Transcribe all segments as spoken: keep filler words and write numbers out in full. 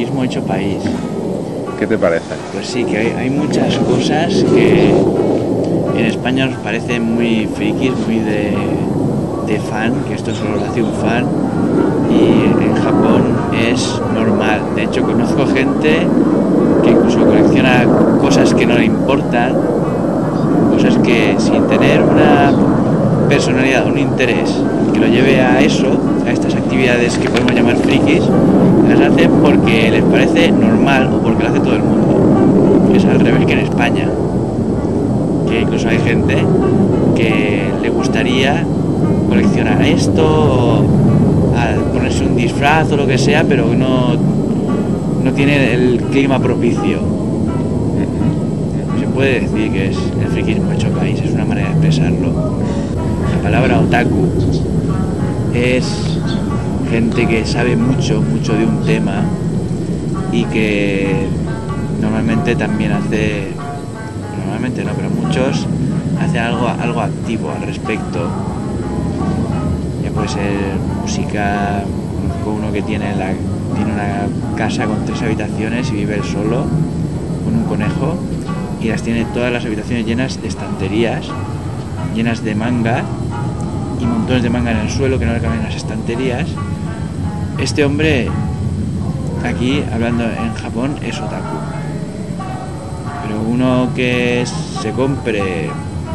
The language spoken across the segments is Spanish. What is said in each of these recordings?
friquismo hecho país. ¿Qué te parece? Pues sí, que hay, hay muchas cosas que en España nos parecen muy frikis, muy de, de fan, que esto solo lo hace un fan, y en Japón es normal. De hecho, conozco gente que incluso colecciona cosas que no le importan, cosas que sin tener una personalidad, un interés que lo lleve a eso, a estas actividades que podemos llamar frikis, las hacen porque les parece normal o porque lo hace todo el mundo. Es al revés que en España, que incluso hay gente que le gustaría coleccionar esto o ponerse un disfraz o lo que sea, pero no, no tiene el clima propicio. Se puede decir que es el friquismo hecho país, es una manera de expresarlo. La palabra otaku es gente que sabe mucho, mucho de un tema y que normalmente también hace, normalmente no, pero muchos hacen algo, algo activo al respecto. Ya puede ser música, conozco uno que tiene, la, tiene una casa con tres habitaciones y vive él solo, con un conejo, y las tiene todas las habitaciones llenas de estanterías, llenas de manga, y montones de manga en el suelo que no le caben en las estanterías. Este hombre, aquí, hablando en Japón, es otaku. Pero uno que se compre,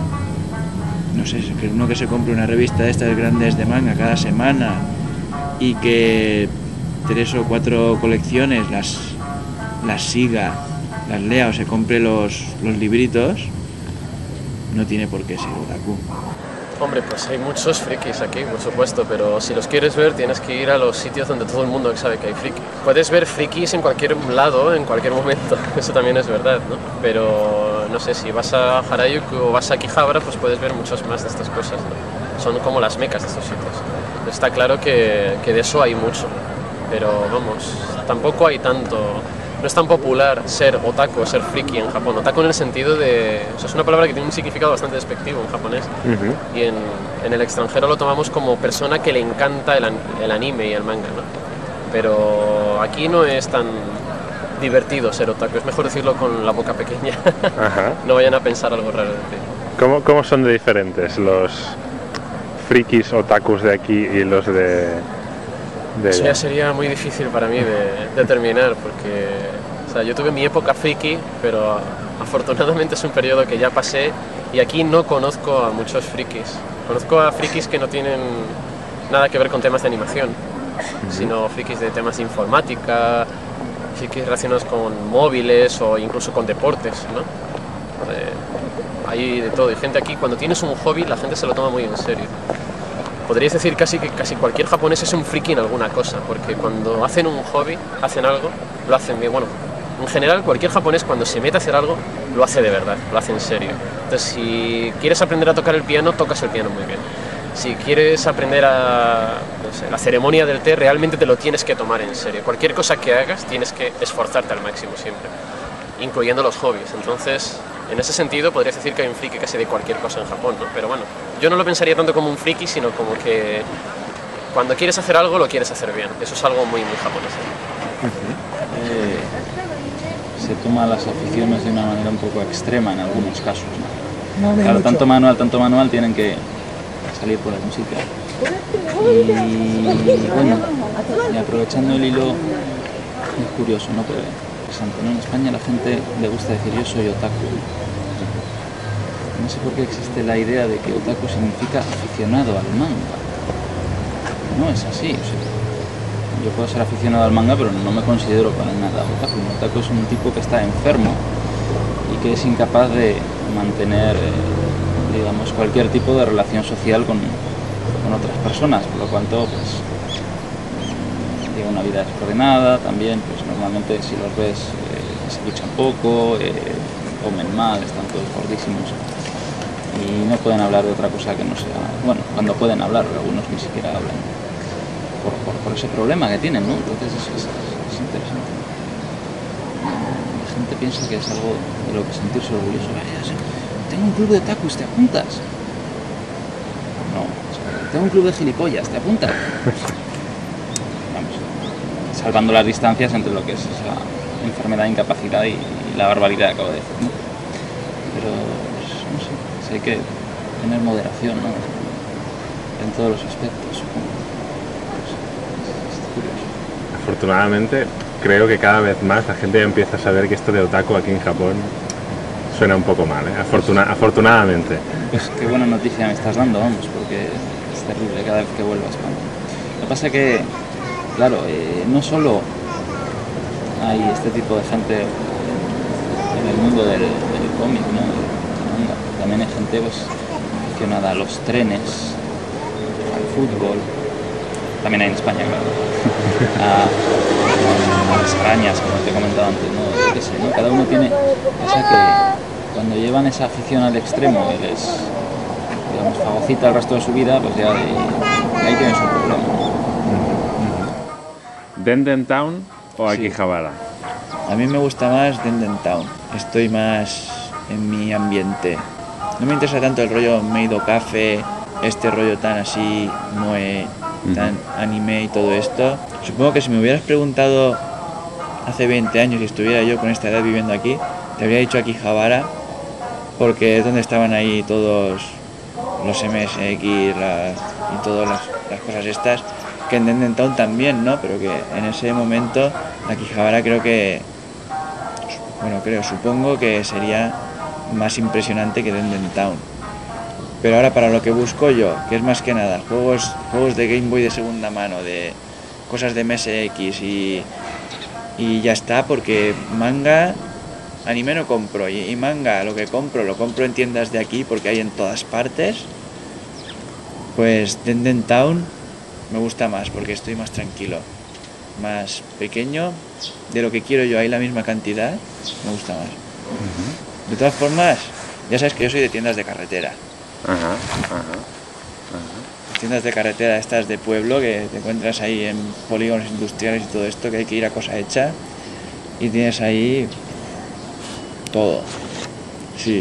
no sé, uno que se compre una revista de estas grandes de manga cada semana y que tres o cuatro colecciones las, las siga, las lea o se compre los, los libritos, no tiene por qué ser otaku. Hombre, pues hay muchos frikis aquí, por supuesto, pero si los quieres ver tienes que ir a los sitios donde todo el mundo sabe que hay frikis. Puedes ver frikis en cualquier lado, en cualquier momento, eso también es verdad, ¿no? Pero no sé, si vas a Harajuku o vas a Akihabara, pues puedes ver muchos más de estas cosas, ¿no? Son como las mecas de estos sitios. Está claro que, que de eso hay mucho, pero vamos, tampoco hay tanto. No es tan popular ser otaku o ser friki en Japón. Otaku en el sentido de... O sea, es una palabra que tiene un significado bastante despectivo en japonés. Uh-huh. Y en, en el extranjero lo tomamos como persona que le encanta el, el anime y el manga, ¿no? Pero aquí no es tan divertido ser otaku. Es mejor decirlo con la boca pequeña. Uh-huh. No vayan a pensar algo raro de ti. ¿Cómo, ¿Cómo son de diferentes los frikis otakus de aquí y los de...? Eso ya sería muy difícil para mí de determinar, porque o sea, yo tuve mi época friki, pero afortunadamente es un periodo que ya pasé y aquí no conozco a muchos frikis. Conozco a frikis que no tienen nada que ver con temas de animación, uh-huh. sino frikis de temas de informática, frikis relacionados con móviles o incluso con deportes, ¿no? Eh, hay de todo, y gente aquí, cuando tienes un hobby, la gente se lo toma muy en serio. Podríais decir casi que casi cualquier japonés es un friki en alguna cosa, porque cuando hacen un hobby, hacen algo, lo hacen bien. Bueno, en general cualquier japonés cuando se mete a hacer algo, lo hace de verdad, lo hace en serio. Entonces, si quieres aprender a tocar el piano, tocas el piano muy bien. Si quieres aprender a, no sé, la ceremonia del té, realmente te lo tienes que tomar en serio. Cualquier cosa que hagas, tienes que esforzarte al máximo siempre, incluyendo los hobbies. Entonces, en ese sentido, podrías decir que hay un friki casi de cualquier cosa en Japón, ¿no? Pero bueno, yo no lo pensaría tanto como un friki, sino como que cuando quieres hacer algo, lo quieres hacer bien. Eso es algo muy, muy japonés. Uh-huh. eh, se toma las aficiones de una manera un poco extrema en algunos casos, ¿no? No, claro, tanto manual, tanto manual tienen que salir por algún sitio. Y bueno, y aprovechando el hilo, es curioso, ¿no? Pero, ¿no? En España la gente le gusta decir yo soy otaku. No sé por qué existe la idea de que otaku significa aficionado al manga. No es así. O sea, yo puedo ser aficionado al manga, pero no me considero para nada otaku. Un otaku es un tipo que está enfermo y que es incapaz de mantener, eh, digamos, cualquier tipo de relación social con, con otras personas, por lo cual, pues, lleva una vida desordenada también, pues normalmente si los ves eh, se duchan poco, eh, comen mal, están todos gordísimos y no pueden hablar de otra cosa que no sea, bueno, cuando pueden hablar, algunos ni siquiera hablan por, por, por ese problema que tienen, ¿no? Entonces es, es, es interesante. La gente piensa que es algo de lo que sentirse orgulloso. Tengo un club de otakus, ¿te apuntas? No, tengo un club de gilipollas, ¿te apuntas? salvando las distancias entre lo que es esa enfermedad, incapacidad y, y la barbaridad que acabo de decir, ¿no? Pero, pues, no sé, pues hay que tener moderación, ¿no? En todos los aspectos, supongo. Pues, es, es curioso. Afortunadamente, creo que cada vez más la gente ya empieza a saber que esto de otaku aquí en Japón suena un poco mal, ¿eh? Afortuna afortunadamente. Pues qué buena noticia me estás dando, vamos, porque es terrible cada vez que vuelvo a España. Lo que pasa es que, claro, eh, no solo hay este tipo de gente en el mundo del, del cómic, ¿no? Del manga. También hay gente pues, aficionada a los trenes, al fútbol, también hay en España, claro, a, a las arañas, como te he comentado antes, ¿no? Yo qué sé, ¿no? Cada uno tiene esa que cuando llevan esa afición al extremo y les, digamos, fagocita el resto de su vida, pues ya ahí, ahí tienen su problema. ¿Denden Town o Akihabara? A mí me gusta más Denden Town. Estoy más en mi ambiente. No me interesa tanto el rollo Meido Cafe, este rollo tan así, moe, tan anime y todo esto. Supongo que si me hubieras preguntado hace veinte años y estuviera yo con esta edad viviendo aquí, te habría dicho Akihabara, porque es donde estaban ahí todos los M S X las, y todas las, las cosas estas, que en Denden Town también, ¿no? Pero que en ese momento Akihabara creo que, bueno, creo, supongo que sería más impresionante que Denden Town. Pero ahora para lo que busco yo, que es más que nada juegos, juegos de Game Boy de segunda mano, de cosas de M S X y, y ya está, porque manga, anime no compro, y, y manga lo que compro, lo compro en tiendas de aquí porque hay en todas partes. Pues Denden Town me gusta más porque estoy más tranquilo, más pequeño, de lo que quiero yo hay la misma cantidad, me gusta más. Uh-huh. De todas formas, ya sabes que yo soy de tiendas de carretera. Ajá, ajá, ajá. Tiendas de carretera estas de pueblo que te encuentras ahí en polígonos industriales y todo esto, que hay que ir a cosa hecha y tienes ahí todo. Sí.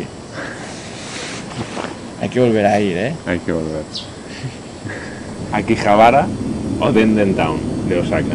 Hay que volver a ir, ¿eh? Hay que volver. ¿Akihabara o Denden Town de Osaka?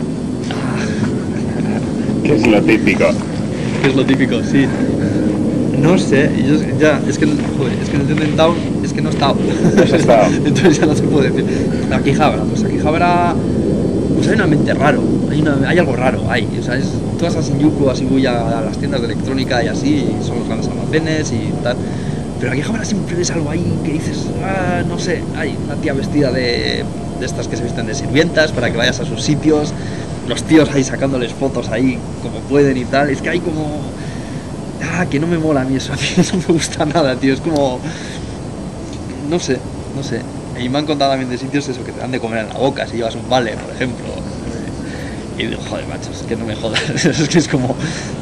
¿Qué es lo típico? ¿Qué es lo típico? Sí. No sé, yo ya, es que, joder, es que en el Denden Town es que no he estado. ¿No has estado? Entonces ya no te puedo decir. Akihabara, pues Akihabara, pues hay un ambiente raro, hay, una, hay algo raro ahí, o sea, es, tú vas a Shinjuku, a Shibuya, a las tiendas de electrónica y así, y son los grandes almacenes y tal, pero Akihabara siempre ves algo ahí que dices, ah, no sé, hay una tía vestida de, de estas que se visten de sirvientas para que vayas a sus sitios, los tíos ahí sacándoles fotos ahí como pueden y tal, es que hay como... Ah, que no me mola a mí eso, a mí eso no me gusta nada, tío, es como... No sé, no sé. Y me han contado también de sitios eso, que te dan de comer en la boca, si llevas un vale, por ejemplo. Y digo, joder, macho, es que no me jodas, es que es como...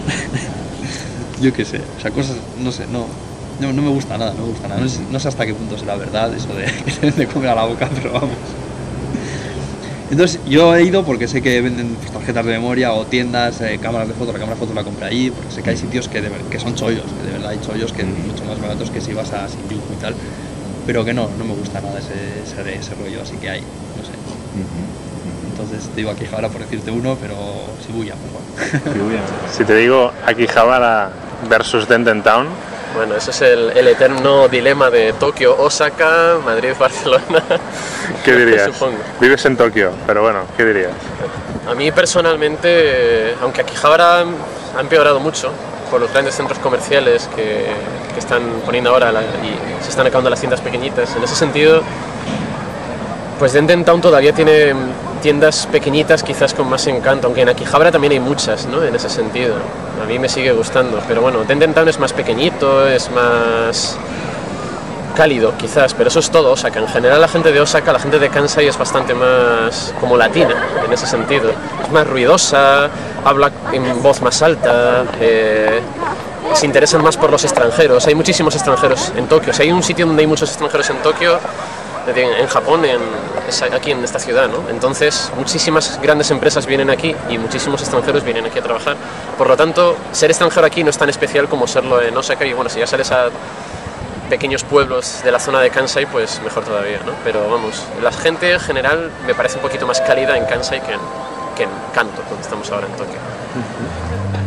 Yo qué sé, o sea, cosas, no sé, no... No, no me gusta nada, no me gusta nada, no sé, no sé hasta qué punto será verdad eso de que te den de comer a la boca, pero vamos. Entonces yo he ido porque sé que venden pues, tarjetas de memoria o tiendas, eh, cámaras de foto, la cámara de foto la compré allí, porque sé que hay sitios que, de, que son chollos, que de verdad hay chollos que son mucho más baratos que si vas a Shinjuku y tal, pero que no, no me gusta nada ese, ese, ese rollo, así que hay, no sé. Entonces te digo Akihabara por decirte uno, pero Shibuya mejor. Shibuya. Si te digo Akihabara versus Denden Town. Bueno, ese es el, el eterno dilema de Tokio, Osaka, Madrid, Barcelona. ¿Qué dirías? Supongo. Vives en Tokio, pero bueno, ¿qué dirías? A mí personalmente, aunque Akihabara ha empeorado mucho por los grandes centros comerciales que, que están poniendo ahora la, y se están acabando las tiendas pequeñitas, en ese sentido, pues Denden Town todavía tiene tiendas pequeñitas quizás con más encanto, aunque en Akihabara también hay muchas, ¿no? En ese sentido. A mí me sigue gustando, pero bueno, Denden Town es más pequeñito, es más cálido quizás, pero eso es todo Osaka. En general la gente de Osaka, la gente de Kansai es bastante más como latina en ese sentido. Es más ruidosa, habla en voz más alta, eh, se interesan más por los extranjeros. Hay muchísimos extranjeros en Tokio. Si hay un sitio donde hay muchos extranjeros en Tokio, en Japón, en, es aquí en esta ciudad, ¿no? Entonces muchísimas grandes empresas vienen aquí y muchísimos extranjeros vienen aquí a trabajar. Por lo tanto, ser extranjero aquí no es tan especial como serlo en Osaka, y bueno, si ya sales a pequeños pueblos de la zona de Kansai, pues mejor todavía, ¿no? Pero vamos, la gente en general me parece un poquito más cálida en Kansai que en, que en Kanto, estamos ahora en Tokio.